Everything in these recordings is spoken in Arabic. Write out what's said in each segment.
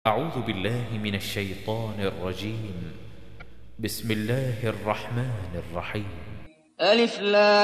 أعوذ بالله من الشيطان الرجيم. بسم الله الرحمن الرحيم. ألف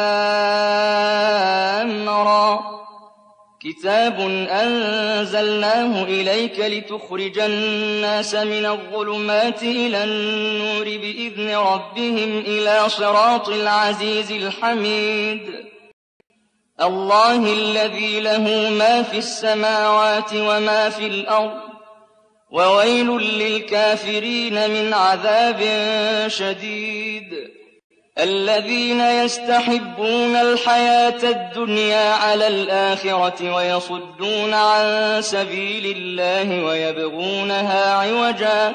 لام را كتاب أنزلناه إليك لتخرج الناس من الظلمات إلى النور بإذن ربهم إلى صراط العزيز الحميد الله الذي له ما في السماوات وما في الأرض وويل للكافرين من عذاب شديد الذين يستحبون الحياة الدنيا على الآخرة ويصدون عن سبيل الله ويبغونها عوجا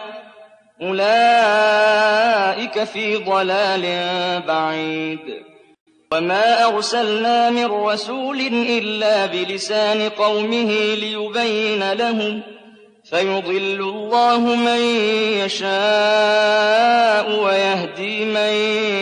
أولئك في ضلال بعيد وما أرسلنا من رسول إلا بلسان قومه ليبين لهم فيضل الله من يشاء ويهدي من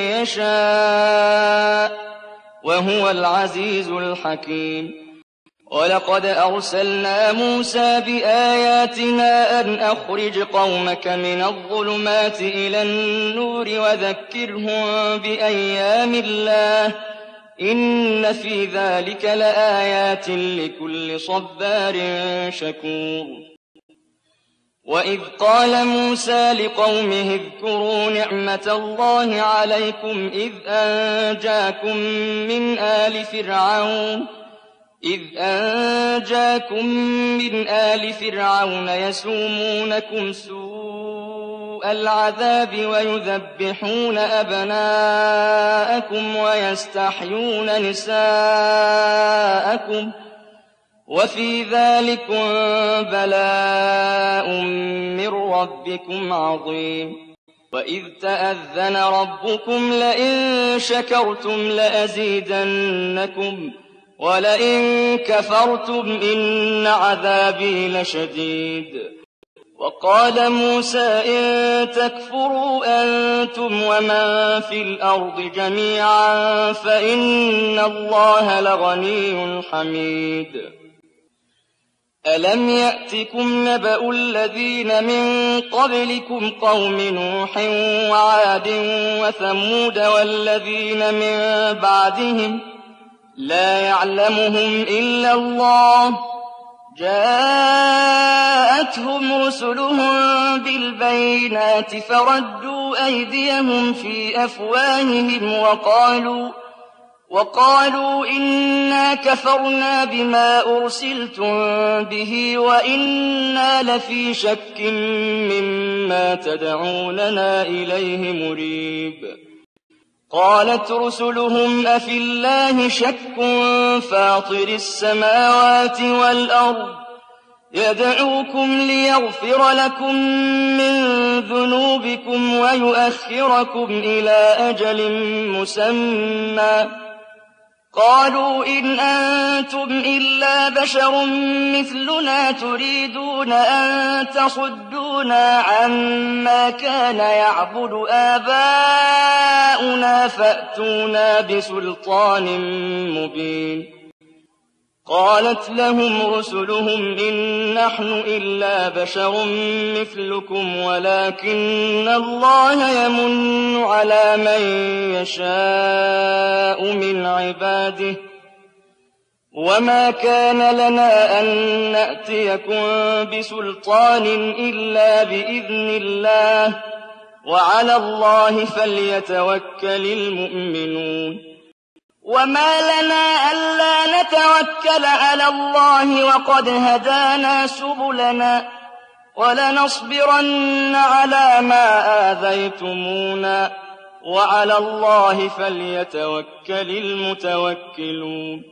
يشاء وهو العزيز الحكيم ولقد أرسلنا موسى بآياتنا أن أخرج قومك من الظلمات إلى النور وذكرهم بأيام الله إن في ذلك لآيات لكل صبار شكور وإذ قال موسى لقومه اذكروا نعمة الله عليكم إذ أنجاكم من آل فرعون يسومونكم سوء العذاب ويذبحون أبناءكم ويستحيون نساءكم وفي ذلكم بلاء من ربكم عظيم وإذ تأذن ربكم لئن شكرتم لأزيدنكم ولئن كفرتم إن عذابي لشديد وقال موسى إن تكفروا أنتم ومن في الأرض جميعا فإن الله لغني حميد ألم يأتكم نبأ الذين من قبلكم قوم نوح وعاد وثمود والذين من بعدهم لا يعلمهم إلا الله جاءتهم رسلهم بالبينات فردوا أيديهم في أفواههم وقالوا إنا كفرنا بما أرسلتم به وإنا لفي شك مما تدعوننا إليه مريب قالت رسلهم أفي الله شك فاطر السماوات والأرض يدعوكم ليغفر لكم من ذنوبكم ويؤخركم إلى أجل مسمى قالوا إن أنتم إلا بشر مثلنا تريدون أن تصدونا عما كان يعبد آباؤنا فأتونا بسلطان مبين قالت لهم رسلهم إن نحن إلا بشر مثلكم ولكن الله يمن على من يشاء من عباده وما كان لنا أن نأتيكم بسلطان إلا بإذن الله وعلى الله فليتوكل المؤمنون وما لنا ألا نتوكل على الله وقد هدانا سبلنا ولنصبرن على ما آذيتمونا وعلى الله فليتوكل المتوكلون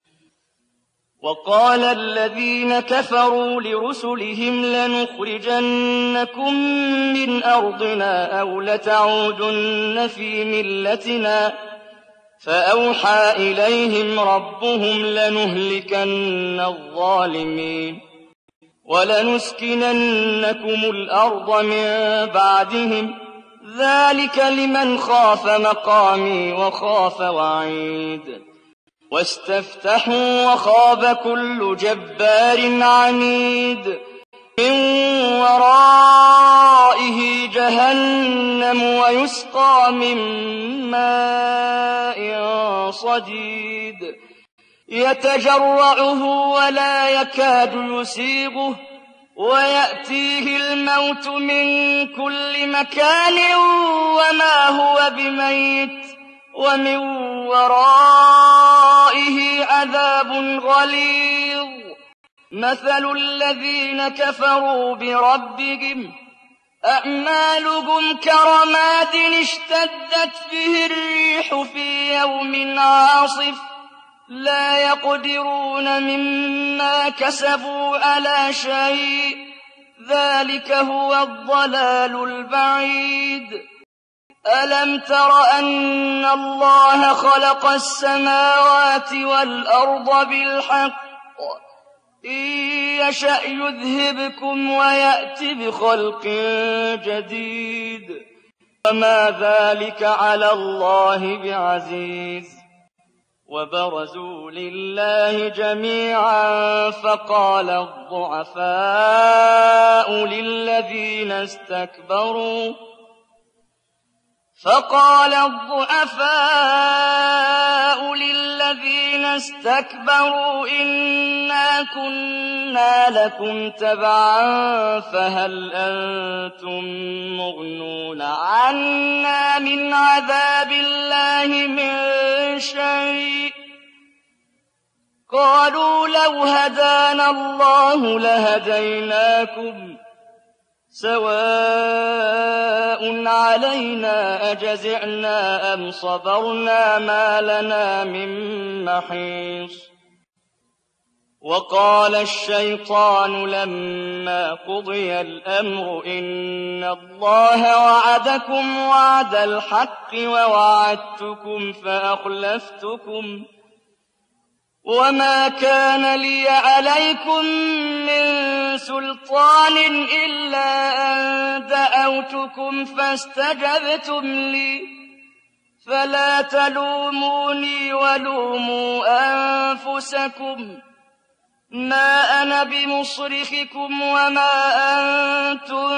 وقال الذين كفروا لرسلهم لنخرجنكم من أرضنا أو لتعودن في ملتنا فأوحى إليهم ربهم لنهلكن الظالمين ولنسكننكم الأرض من بعدهم ذلك لمن خاف مقامي وخاف وعيد واستفتحوا وخاب كل جبار عنيد من جهنم ويسقى من ماء صديد يتجرعه ولا يكاد يسيغه ويأتيه الموت من كل مكان وما هو بميت ومن ورائه عذاب غليظ مثل الذين كفروا بربهم أعمالهم كرماد اشتدت به الريح في يوم عاصف لا يقدرون مما كسبوا على شيء ذلك هو الضلال البعيد ألم تر أن الله خلق السماوات والأرض بالحق إن يشأ يذهبكم ويأت بخلق جديد وما ذلك على الله بعزيز وبرزوا لله جميعا فقال الضعفاء للذين استكبروا إنا كنا لكم تبعا فهل أنتم مغنون عنا من عذاب الله من شيء قالوا لو هدانا الله لهديناكم سواء علينا أجزعنا أم صبرنا ما لنا من محيص وقال الشيطان لما قضي الأمر إن الله وعدكم وعد الحق ووعدتكم فأخلفتكم وما كان لي عليكم من سلطان إلا أن دعوتكم فاستجبتم لي فلا تلوموني ولوموا أنفسكم ما أنا بمصرخكم وما أنتم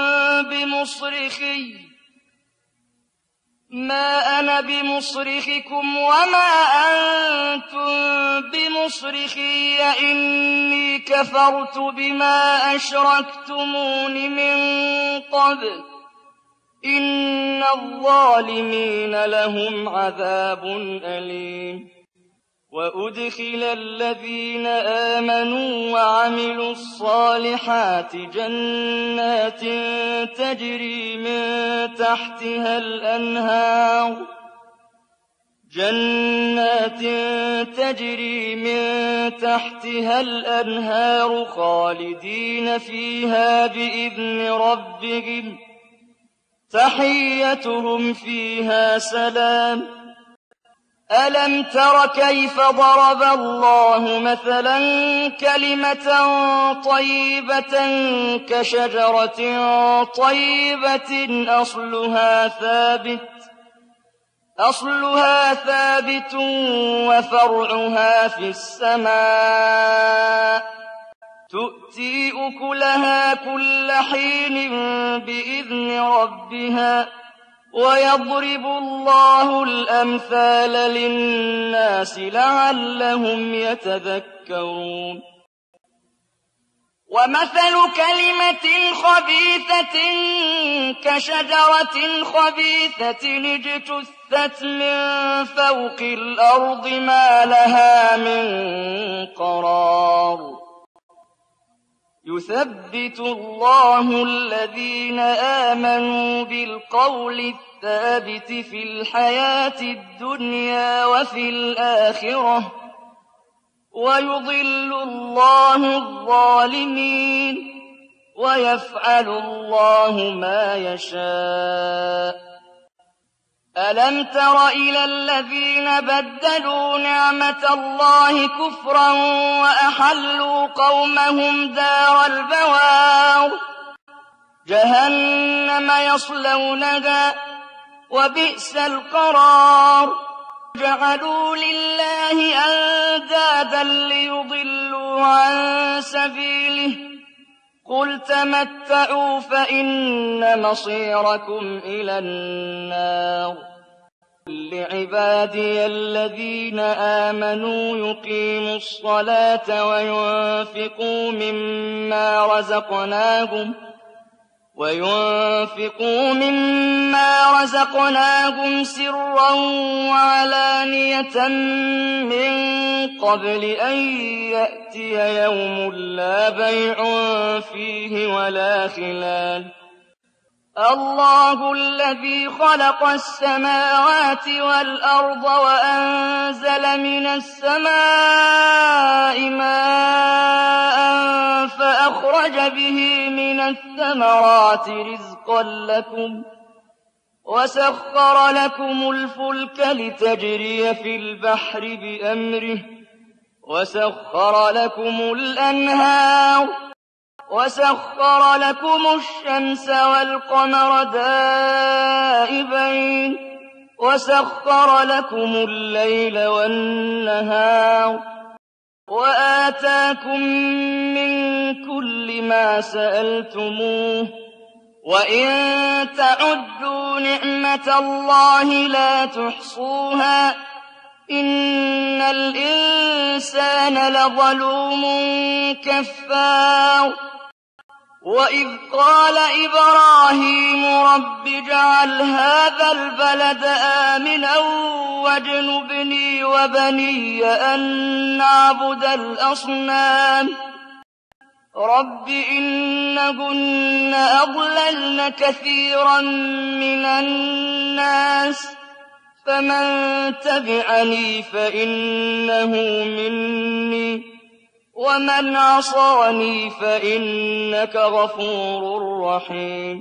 بمصرخي إني كفرت بما أشركتمون من قبل إن الظالمين لهم عذاب أليم وأدخل الذين آمنوا وعملوا الصالحات جنات تجري من تحتها الأنهار خالدين فيها بإذن ربهم تحيتهم فيها سلام ألم تر كيف ضرب الله مثلا كلمة طيبة كشجرة طيبة أصلها ثابت وفرعها في السماء تؤتي أكلها كل حين بإذن ربها ويضرب الله الأمثال للناس لعلهم يتذكرون ومثل كلمة خبيثة كشجرة خبيثة اجتثت من فوق الأرض ما لها من قرار يثبت الله الذين آمنوا بالقول الثابت في الحياة الدنيا وفي الآخرة ويضل الله الظالمين ويفعل الله ما يشاء ألم تر إلى الذين بدلوا نعمة الله كفرا وأحلوا قومهم دار البوار جهنم يصلونها وبئس القرار جعلوا لله أندادا ليضلوا عن سبيله قُلْ تَمَتَّعُوا فَإِنَّ مَصِيرَكُمْ إِلَى النَّارِ قُل لِّعِبَادِيَ الَّذِينَ آمَنُوا يُقِيمُوا الصَّلَاةَ وينفقوا مما رزقناهم سرا وعلانية من قبل أن يأتي يوم لا بيع فيه ولا خلال الله الذي خلق السماوات والأرض وأنزل من السماء ماء فأخرج به من الثمرات رزقا لكم وسخر لكم الفلك لتجري في البحر بأمره وسخر لكم الأنهار وسخر لكم الشمس والقمر دائبين وسخر لكم الليل والنهار وآتاكم من كل ما سألتموه وإن تعدوا نعمة الله لا تحصوها إن الإنسان لظلوم كفار وإذ قال إبراهيم رب اجعل هذا البلد آمنا واجنبني وبني أن نعبد الأصنام رب إنهن أضللن كثيرا من الناس فمن تبعني فإنه مني ومن عصاني فإنك غفور رحيم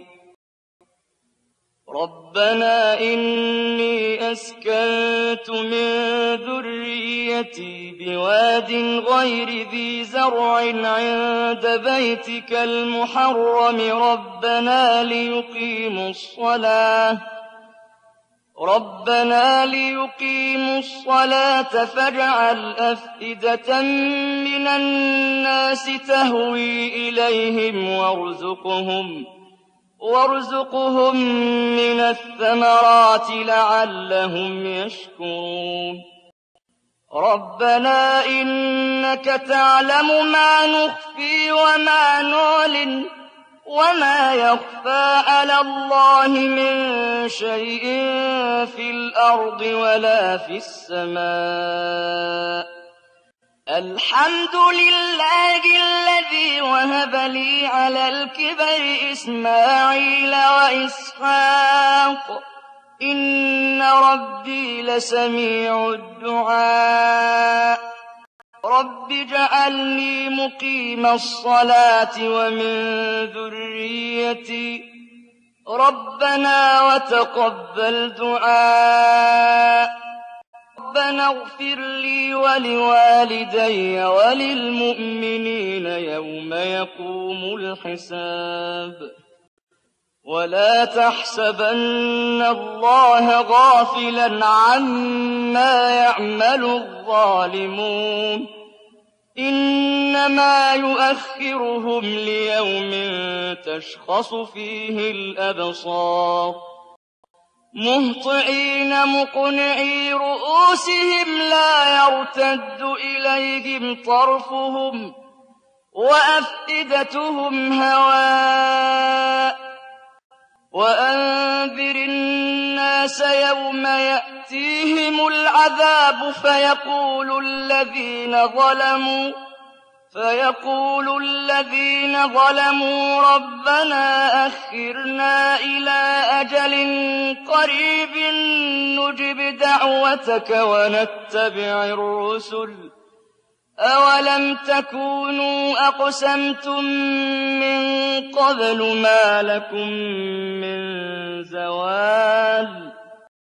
ربنا إني أسكنت من ذريتي بواد غير ذي زرع عند بيتك المحرم ربنا ليقيموا الصلاة فاجعل أفئدة من الناس تهوي إليهم وارزقهم من الثمرات لعلهم يشكرون ربنا إنك تعلم ما نخفي وما نعلن وما يخفى على الله من شيء في الأرض ولا في السماء الحمد لله الذي وهب لي على الكبر إسماعيل وإسحاق إن ربي لسميع الدعاء رب اجعلني مقيم الصلاة ومن ذريتي ربنا وتقبل دعاء ربنا اغفر لي ولوالدي وللمؤمنين يوم يقوم الحساب ولا تحسبن الله غافلا عما يعمل الظالمون إنما يؤخرهم ليوم تشخص فيه الأبصار مهطعين مقنعي رؤوسهم لا يرتد إليهم طرفهم وأفئدتهم هواء وأنذر الناس يوم يأتيهم العذاب فيقول الذين ظلموا ربنا أخرنا إلى أجل قريب نجب دعوتك ونتبع الرسل أولم تكونوا أقسمتم من قبل ما لكم من زوال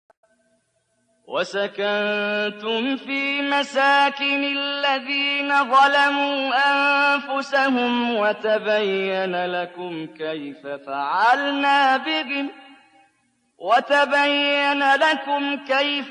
وسكنتم في مساكن الذين ظلموا أنفسهم وتبين لكم كيف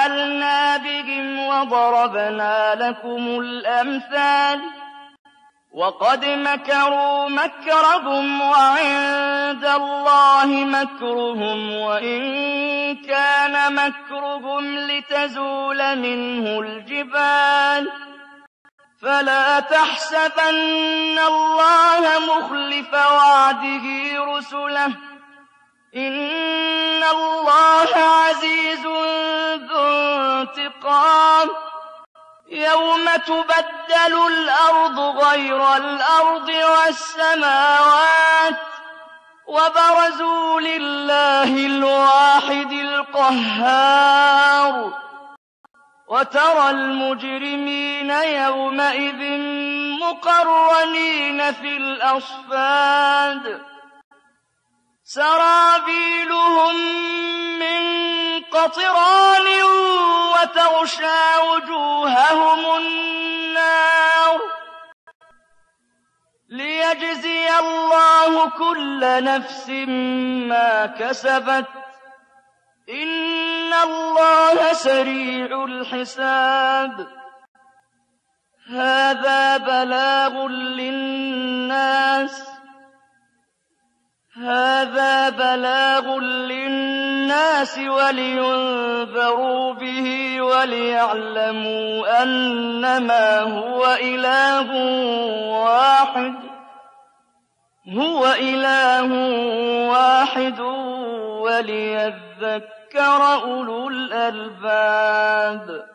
فعلنا بهم وضربنا لكم الأمثال وقد مكروا مكرهم وعند الله مكرهم وإن كان مكرهم لتزول منه الجبال فلا تحسبن الله مخلف وعده رسله إن الله عزيز ذو انتقام يوم تبدل الأرض غير الأرض والسماوات وبرزوا لله الواحد القهار وترى المجرمين يومئذ مقرنين في الأصفاد سرابيلهم من قطران وتغشى وجوههم النار ليجزي الله كل نفس ما كسبت إن الله سريع الحساب هذا بلاغ للناس ولينذروا به وليعلموا أنما هو إله واحد وليذكر أولو الألباب